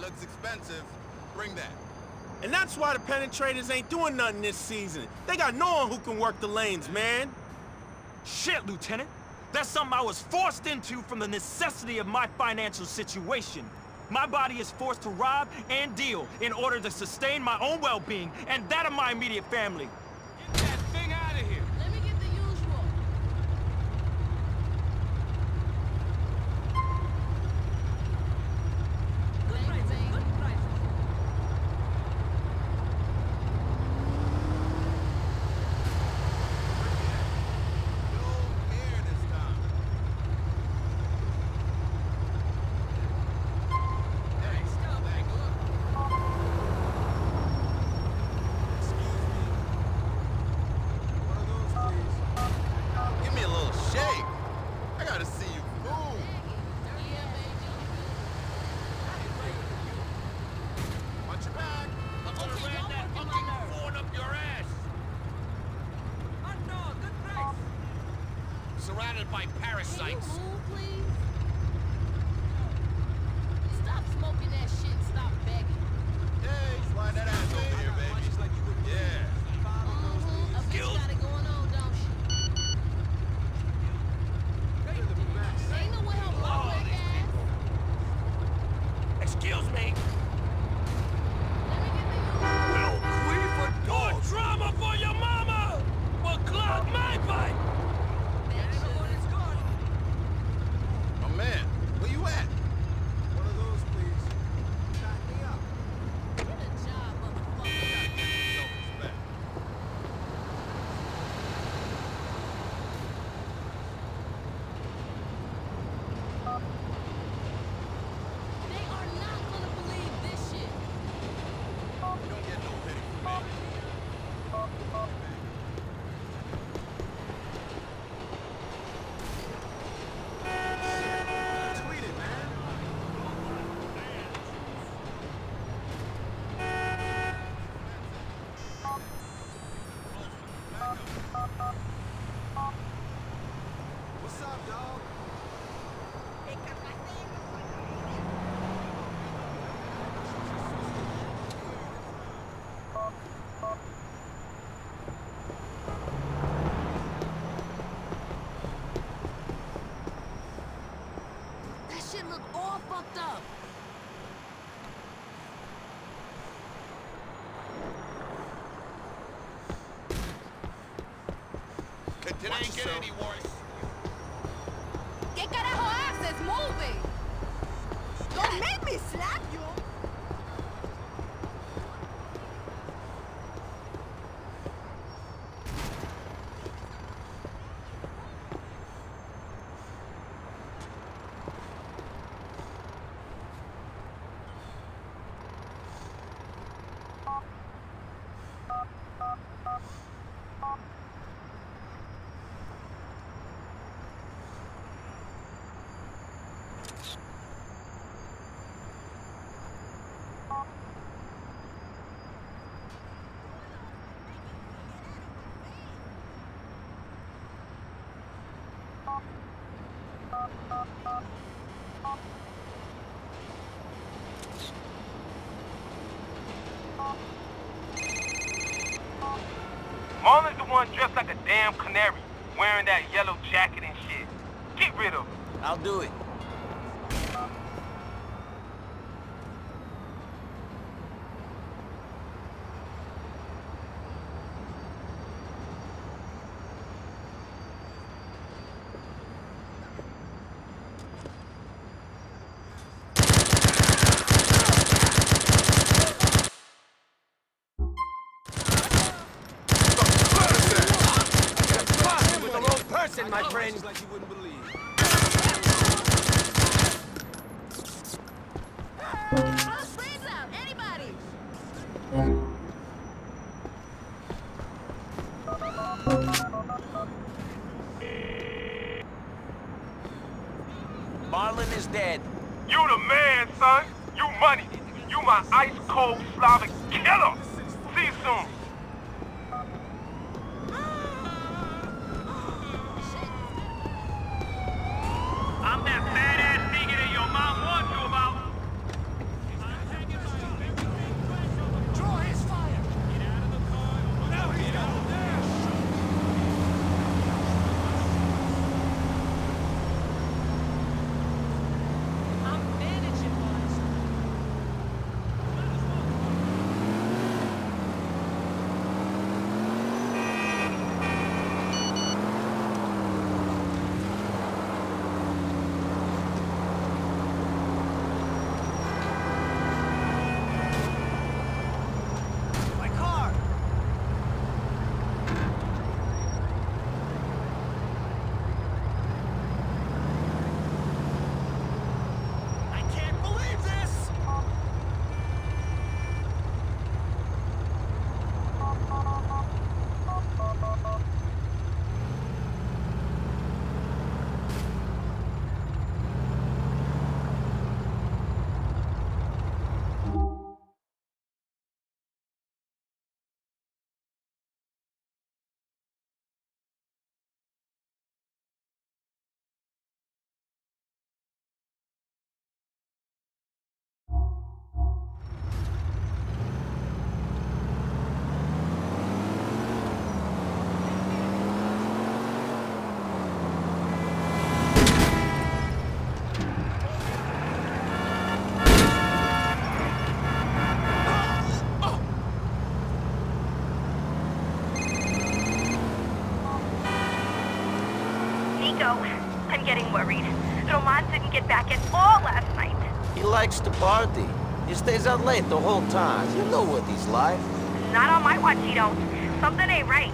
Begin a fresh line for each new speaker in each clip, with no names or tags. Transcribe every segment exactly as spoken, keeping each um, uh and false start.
looks expensive. Bring that.
And that's why the penetrators ain't doing nothing this season. They got no one who can work the lanes, man.
Shit, Lieutenant. That's something I was forced into from the necessity of my financial situation. My body is forced to rob and deal in order to sustain my own well-being and that of my immediate family.
Get that thing out of here!
Let me get the usual. Good prices, good prices.
No air this time. Hey, stop that, look. Excuse me. One of those, please. Give me a little shake. I gotta see you move.
Yeah, baby.
Watch your back.
I'm gonna
Okay,
ram
don't
that
work in my
fucking
nerves.
Ford up your ass! Hot dog, good price! Surrounded by
Can you
parasites.
move, please? Stop smoking that shit and stop begging.
Hey, slide that ass over here, baby. Yeah.
Mm-hmm. A bitch got it going on, don't she? Ain't no way I'm walking that ass.
Excuse me.
Let me get the usual.
Will Queefer do drama for your mama? But clog my pipe.
That shit.
Oh, man. Where you at? One of those, please. Knock me up.
Get a job, motherfucker.
Gotta get some self-respect.
They are not gonna believe this shit.
You don't get no pity from me. Tweet it, man. What's up, dog?
That shit look all fucked up.
It
It ain't get any worse.
¿Qué carajo haces? Move it. Don't make me slap you.
Marlon's the one dressed like a damn canary, wearing that yellow jacket and shit. Get rid of him.
I'll do it.
With the wrong person, my friend.
Like you wouldn't believe.
Freeze out, anybody.
Marlon is dead.
You the man, son. You money. You my ice-cold Slavic killer. See you soon. I'm that badass nigga that your mom warned you about.
getting worried. Roman didn't get back at all last night.
He likes to party. He stays out late the whole time. You know what he's like.
Not on my watch, he don't. Something ain't right.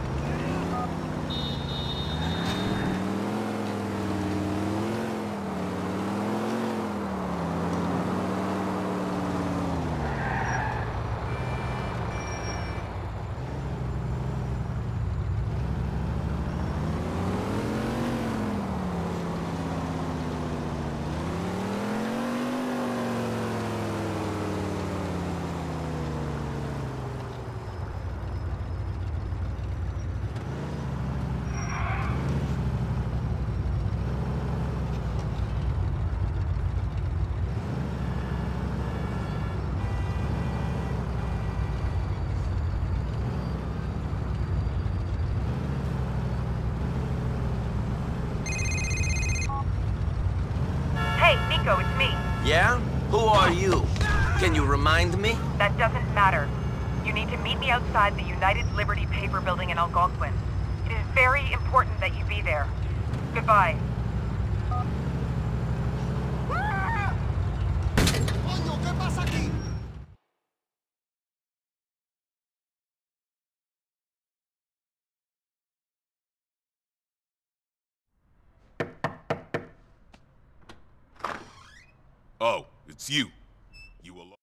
Hey, Nico, it's me.
Yeah? Who are you? Can you remind me?
That doesn't matter. You need to meet me outside the United Liberty Paper Building in Algonquin. It is very important that you be there. Goodbye.
Coño, ¿qué pasa aquí?
Oh, it's you. You alone?